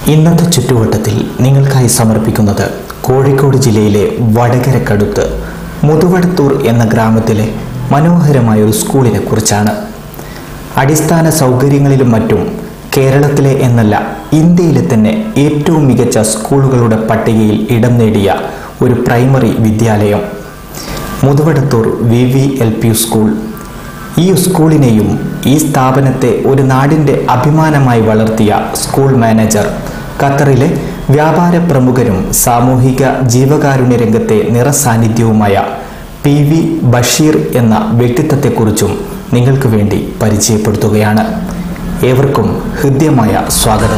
ഇന്നത്തെ ചുറ്റുവട്ടത്തിൽ നിങ്ങൾക്കായി സമർപ്പിക്കുന്നത് കോഴിക്കോട് ജില്ലയിലെ വടകരക്കടുത്ത് മുതുവടത്തൂർ എന്ന ഗ്രാമത്തിലെ മനോഹരമായ ഒരു സ്കൂളിനെ കുറിച്ചാണ്. അടിസ്ഥാന സൗകര്യങ്ങളിലും മറ്റും കേരളത്തിലെ എന്നല്ല ഇന്ത്യയിലെ തന്നെ ഏറ്റവും മികച്ച സ്കൂളുകളുടെ പട്ടികയിൽ ഇടം നേടിയ ഒരു പ്രൈമറി വിദ്യാലയം മുതുവടത്തൂർ VVLP സ്കൂൾ. ഈ സ്കൂളിനെയും ഈ സ്ഥാപനത്തെ ഒരു നാടിൻ്റെ അഭിമാനമായി വളർത്തിയ സ്കൂൾ മാനേജർ, ഖത്തറിലെ വ്യാപാര പ്രമുഖരും സാമൂഹിക ജീവകാരുണ്യ രംഗത്തെ നിറസാന്നിധ്യവുമായ PV ബഷീർ എന്ന വ്യക്തിത്വത്തെക്കുറിച്ചും നിങ്ങൾക്ക് വേണ്ടി പരിചയപ്പെടുത്തുകയാണ്. ഏവർക്കും ഹൃദ്യമായ സ്വാഗതം.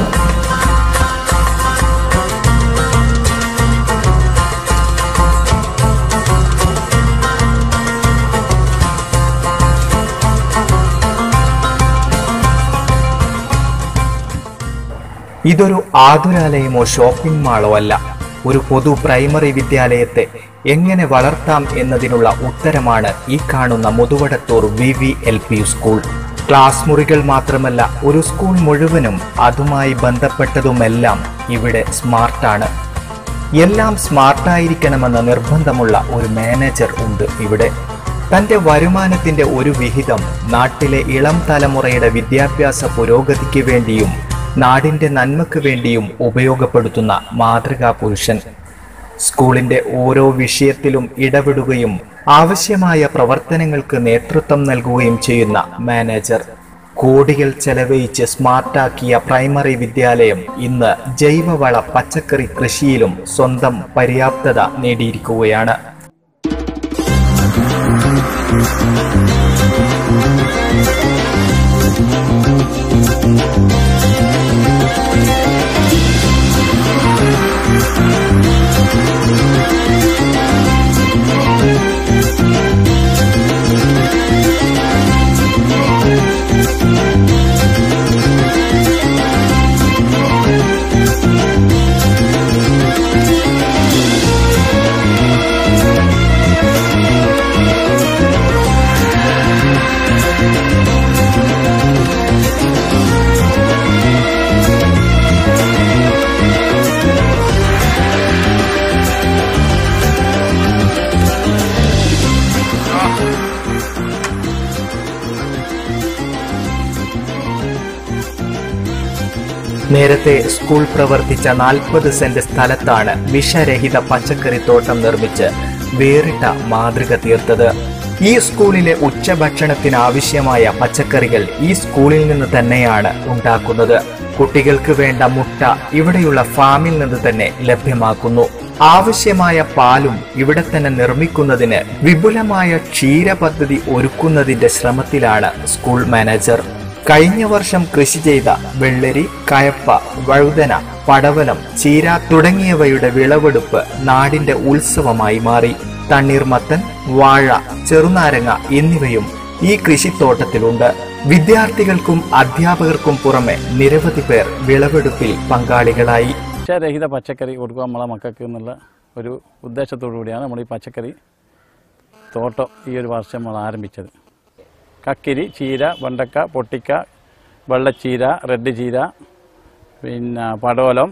ഇതൊരു ആതുരാലയമോ ഷോപ്പിംഗ് മാളോ അല്ല. ഒരു പൊതു പ്രൈമറി വിദ്യാലയത്തെ എങ്ങനെ വളർത്താം എന്നതിനുള്ള ഉത്തരമാണ് ഈ കാണുന്ന മുതുവടത്തൂർ VVLP സ്കൂൾ. ക്ലാസ് മുറികൾ മാത്രമല്ല, ഒരു സ്കൂൾ മുഴുവനും അതുമായി ബന്ധപ്പെട്ടതുമെല്ലാം ഇവിടെ സ്മാർട്ടാണ്. എല്ലാം സ്മാർട്ടായിരിക്കണമെന്ന നിർബന്ധമുള്ള ഒരു മാനേജർ ഉണ്ട് ഇവിടെ. തൻ്റെ വരുമാനത്തിൻ്റെ ഒരു വിഹിതം നാട്ടിലെ ഇളം തലമുറയുടെ വിദ്യാഭ്യാസ പുരോഗതിക്ക് വേണ്ടിയും നാടിൻ്റെ നന്മയ്ക്ക് വേണ്ടിയും ഉപയോഗപ്പെടുത്തുന്ന മാതൃകാ പുരുഷൻ. സ്കൂളിൻ്റെ ഓരോ വിഷയത്തിലും ഇടപെടുകയും ആവശ്യമായ പ്രവർത്തനങ്ങൾക്ക് നേതൃത്വം നൽകുകയും ചെയ്യുന്ന മാനേജർ. കോടികൾ ചെലവഴിച്ച് സ്മാർട്ടാക്കിയ പ്രൈമറി വിദ്യാലയം ഇന്ന് ജൈവവള പച്ചക്കറി കൃഷിയിലും സ്വന്തം പര്യാപ്തത നേടിയിരിക്കുകയാണ്. നേരത്തെ സ്കൂൾ പ്രവർത്തിച്ച 40 സെന്റ് സ്ഥലത്താണ് വിഷരഹിത പച്ചക്കറി തോട്ടം നിർമ്മിച്ച് വേറിട്ട മാതൃക തീർത്തത്. ഈ സ്കൂളിലെ ഉച്ചഭക്ഷണത്തിന് ആവശ്യമായ പച്ചക്കറികൾ ഈ സ്കൂളിൽ നിന്ന് തന്നെയാണ് ഉണ്ടാക്കുന്നത്. കുട്ടികൾക്ക് വേണ്ട മുട്ട ഇവിടെയുള്ള ഫാമിൽ നിന്ന് തന്നെ ലഭ്യമാക്കുന്നു. ആവശ്യമായ പാലും ഇവിടെ തന്നെ നിർമ്മിക്കുന്നതിന് വിപുലമായ ക്ഷീര പദ്ധതി ഒരുക്കുന്നതിന്റെ ശ്രമത്തിലാണ് സ്കൂൾ മാനേജർ. കഴിഞ്ഞ വർഷം കൃഷി ചെയ്ത വെള്ളരി, കയപ്പ, വഴുതന, പടവലം, ചീര തുടങ്ങിയവയുടെ വിളവെടുപ്പ് നാടിന്റെ ഉത്സവമായി മാറി. തണ്ണീർമത്തൻ, വാഴ, ചെറുനാരങ്ങ എന്നിവയും ഈ കൃഷിത്തോട്ടത്തിലുണ്ട്. വിദ്യാർത്ഥികൾക്കും അധ്യാപകർക്കും പുറമെ നിരവധി പേർ വിളവെടുപ്പിൽ പങ്കാളികളായി. വിഷരഹിത പച്ചക്കറി കൊടുക്കുക നമ്മളെ മക്കൾക്ക് എന്നുള്ള ഒരു ഉദ്ദേശത്തോടു കൂടിയാണ് നമ്മൾ ഈ പച്ചക്കറി തോട്ടം ഈ ഒരു വർഷം നമ്മൾ ആരംഭിച്ചത്. കക്കിരി, ചീര, വെണ്ടക്ക, പൊട്ടിക്ക, വെള്ളച്ചീര, റെഡ് ചീര, പിന്നെ പടവലം,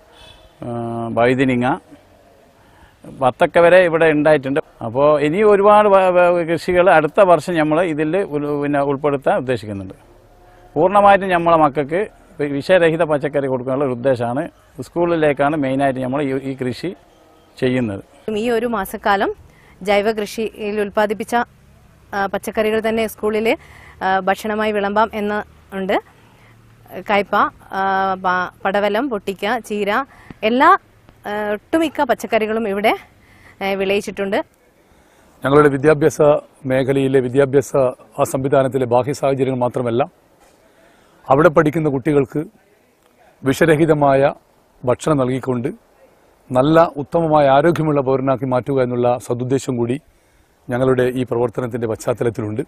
വഴുതിനിങ്ങ, വത്തക്ക വരെ ഇവിടെ ഉണ്ടായിട്ടുണ്ട്. അപ്പോൾ ഇനി ഒരുപാട് കൃഷികൾ അടുത്ത വർഷം നമ്മൾ ഇതിൽ ഉൾപ്പെടുത്താൻ ഉദ്ദേശിക്കുന്നുണ്ട്. പൂർണ്ണമായിട്ടും നമ്മളെ മക്കൾക്ക് വിഷരഹിത പച്ചക്കറി കൊടുക്കാനുള്ള ഒരു ഉദ്ദേശമാണ്. സ്കൂളിലേക്കാണ് മെയിനായിട്ട് നമ്മൾ ഈ കൃഷി ചെയ്യുന്നത്. ഈ ഒരു മാസക്കാലം ജൈവ കൃഷിയിൽ ഉൽപ്പാദിപ്പിച്ച പച്ചക്കറികൾ തന്നെ സ്കൂളിൽ ഭക്ഷണമായി വിളമ്പാം എന്ന് ഉണ്ട്. കയ്പ, പടവലം, പൊട്ടിക്ക, ചീര, എല്ലാ ഒട്ടുമിക്ക പച്ചക്കറികളും ഇവിടെ വിളയിച്ചിട്ടുണ്ട്. ഞങ്ങളുടെ വിദ്യാഭ്യാസ മേഖലയിലെ വിദ്യാഭ്യാസ സംവിധാനത്തിലെ ബാഹ്യ സാഹചര്യങ്ങൾ മാത്രമല്ല, അവിടെ പഠിക്കുന്ന കുട്ടികൾക്ക് വിഷരഹിതമായ ഭക്ഷണം നൽകിക്കൊണ്ട് നല്ല ഉത്തമമായ ആരോഗ്യമുള്ള പൗരനാക്കി മാറ്റുക എന്നുള്ള സദുദ്ദേശം കൂടി ഞങ്ങളുടെ ഈ പ്രവർത്തനത്തിൻ്റെ പശ്ചാത്തലത്തിലുണ്ട്.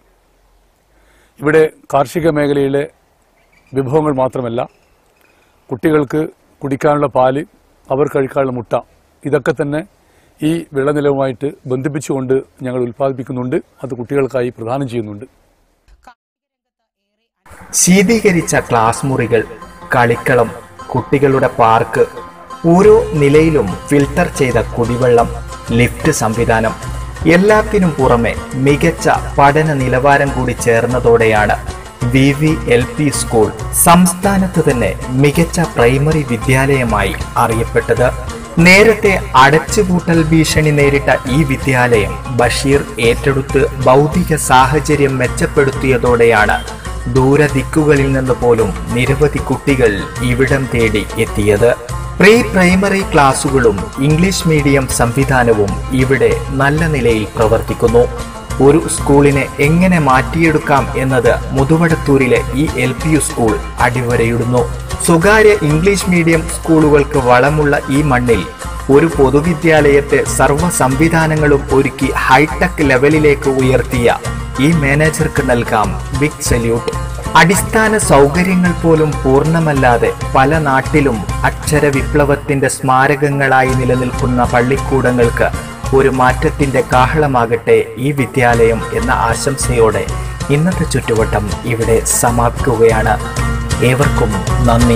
ഇവിടെ കാർഷിക മേഖലയിലെ വിഭവങ്ങൾ മാത്രമല്ല, കുട്ടികൾക്ക് കുടിക്കാനുള്ള പാല്, അവർ കഴിക്കാനുള്ള മുട്ട, ഇതൊക്കെ തന്നെ ഈ വിളനിലവുമായിട്ട് ബന്ധിപ്പിച്ചുകൊണ്ട് ഞങ്ങൾ ഉൽപ്പാദിപ്പിക്കുന്നുണ്ട്. അത് കുട്ടികൾക്കായി പ്രദാനം ചെയ്യുന്നുണ്ട്. ശീതീകരിച്ച ക്ലാസ് മുറികൾ, കളിക്കളം, കുട്ടികളുടെ പാർക്ക്, ഓരോ നിലയിലും ഫിൽട്ടർ ചെയ്ത കുടിവെള്ളം, ലിഫ്റ്റ് സംവിധാനം, എല്ലാത്തിനും പുറമെ മികച്ച പഠന നിലവാരം കൂടി ചേർന്നതോടെയാണ് VVLP സ്കൂൾ സംസ്ഥാനത്ത് തന്നെ മികച്ച പ്രൈമറി വിദ്യാലയമായി അറിയപ്പെട്ടത്. നേരത്തെ അടച്ചുപൂട്ടൽ ഭീഷണി നേരിട്ട ഈ വിദ്യാലയം ബഷീർ ഏറ്റെടുത്ത് ഭൗതിക സാഹചര്യം മെച്ചപ്പെടുത്തിയതോടെയാണ് ദൂരദിക്കുകളിൽ നിന്ന് പോലും നിരവധി കുട്ടികൾ ഇവിടം തേടി എത്തിയത്. പ്രീ പ്രൈമറി ക്ലാസുകളും ഇംഗ്ലീഷ് മീഡിയം സംവിധാനവും ഇവിടെ നല്ല നിലയിൽ പ്രവർത്തിക്കുന്നു. ഒരു സ്കൂളിനെ എങ്ങനെ മാറ്റിയെടുക്കാം എന്നത് മുതുവടത്തൂരിലെ ഈ LPU സ്കൂൾ അടിവരയിടുന്നു. സ്വകാര്യ ഇംഗ്ലീഷ് മീഡിയം സ്കൂളുകൾക്ക് വളമുള്ള ഈ മണ്ണിൽ ഒരു പൊതുവിദ്യാലയത്തെ സർവ്വ സംവിധാനങ്ങളും ഒരുക്കി ഹൈടെക് ലെവലിലേക്ക് ഉയർത്തിയ ഈ മാനേജർക്ക് നൽകാം ബിഗ് സല്യൂട്ട്. അടിസ്ഥാന സൗകര്യങ്ങൾ പോലും പൂർണ്ണമല്ലാതെ പല നാട്ടിലും അക്ഷര വിപ്ലവത്തിന്റെ സ്മാരകങ്ങളായി നിലനിൽക്കുന്ന പള്ളിക്കൂടങ്ങൾക്ക് ഒരു മാറ്റത്തിന്റെ കാഹളമാകട്ടെ ഈ വിദ്യാലയം എന്ന ആശംസയോടെ ഇന്നത്തെ ചുറ്റുവട്ടം ഇവിടെ സമാപിക്കുകയാണ്. ഏവർക്കും നന്ദി.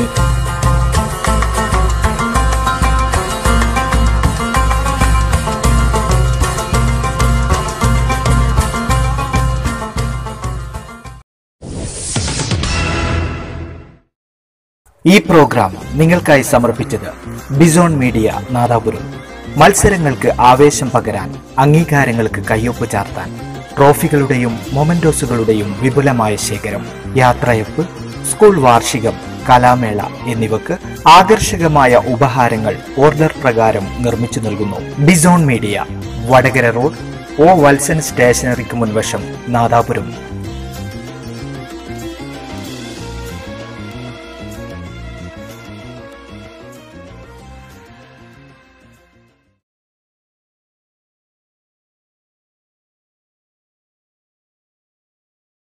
ഈ പ്രോഗ്രാം നിങ്ങൾക്കായി സമർപ്പിച്ചത് ബിസോൺ മീഡിയ നാദാപുരം. മത്സരങ്ങൾക്ക് ആവേശം പകരാൻ, അംഗീകാരങ്ങൾക്ക് കയ്യൊപ്പ് ചാർത്താൻ, ട്രോഫികളുടെയും മൊമെന്റോസുകളുടെയും വിപുലമായ ശേഖരം, യാത്രയപ്പ്, സ്കൂൾ വാർഷികം, കലാമേള എന്നിവക്ക് ആകർഷകമായ ഉപഹാരങ്ങൾ ഓർഡർ പ്രകാരം നിർമ്മിച്ചു നൽകുന്നു. ബിസോൺ media, Vadakara road, O. Valsan സ്റ്റേഷനറിക്ക് മുൻവശം, നാദാപുരം.